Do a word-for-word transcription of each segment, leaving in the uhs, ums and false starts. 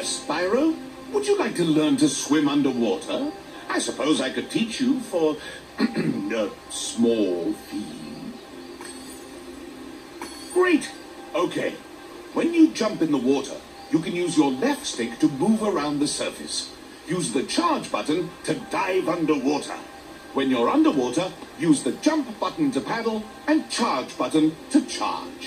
Yes, Spyro? Would you like to learn to swim underwater? I suppose I could teach you for a small fee. Great. Okay. When you jump in the water, you can use your left stick to move around the surface. Use the charge button to dive underwater. When you're underwater, use the jump button to paddle and charge button to charge.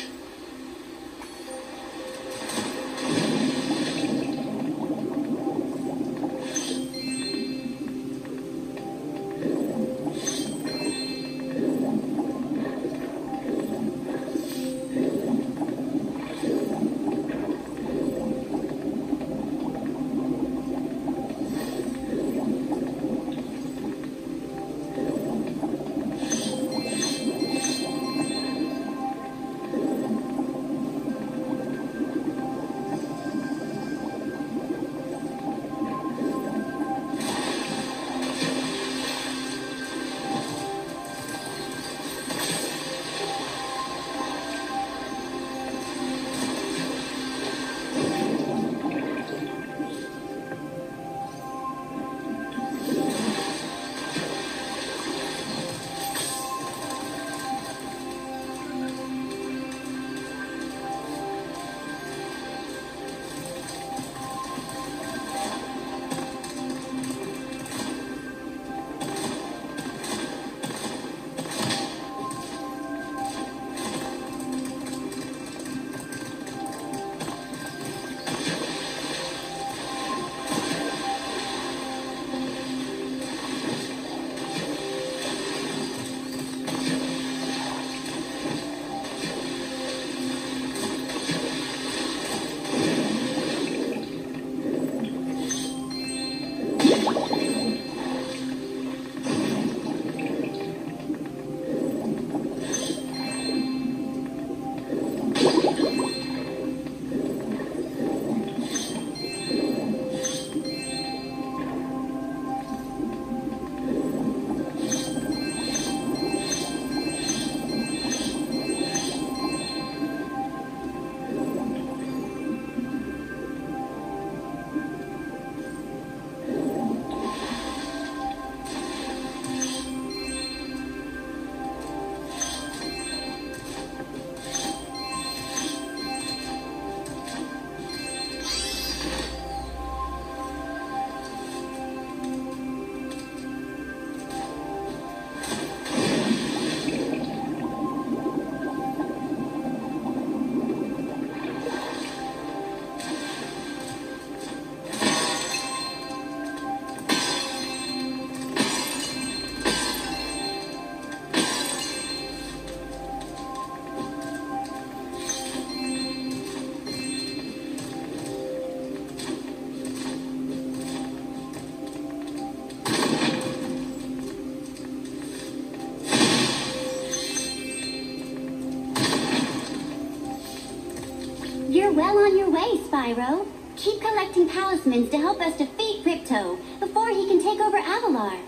You're well on your way, Spyro. Keep collecting talismans to help us defeat Crypto before he can take over Avalar.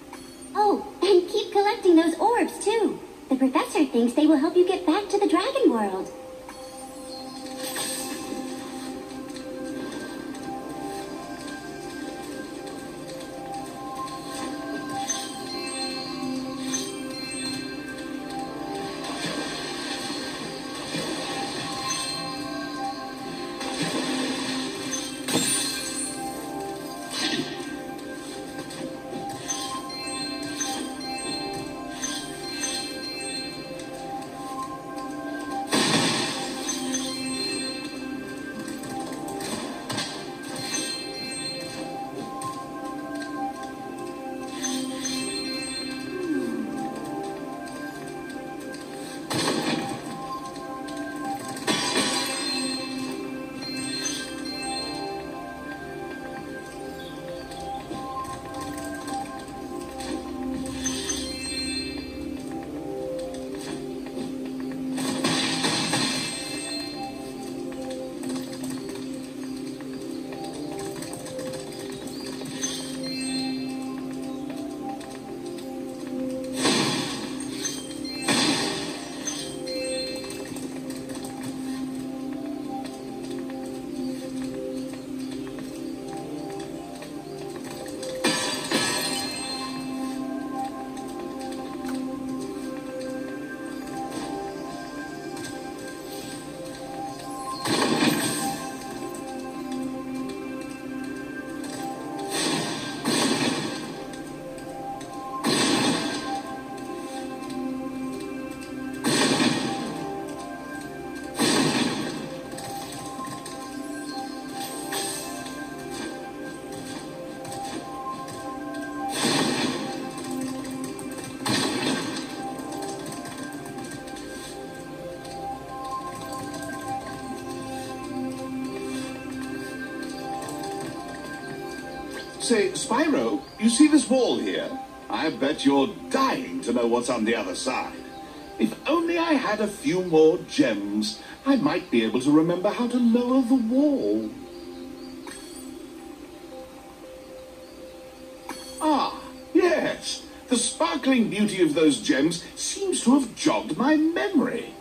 Oh, and keep collecting those orbs, too. The professor thinks they will help you get back to the Dragon World. Say, Spyro, you see this wall here? I bet you're dying to know what's on the other side. If only I had a few more gems, I might be able to remember how to lower the wall. Ah, yes. The sparkling beauty of those gems seems to have jogged my memory.